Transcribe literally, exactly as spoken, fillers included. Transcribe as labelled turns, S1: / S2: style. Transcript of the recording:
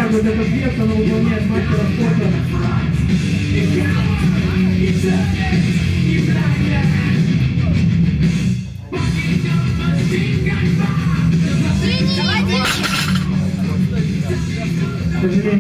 S1: показывает этот вес, она выполняет мастера спорта. К сожалению,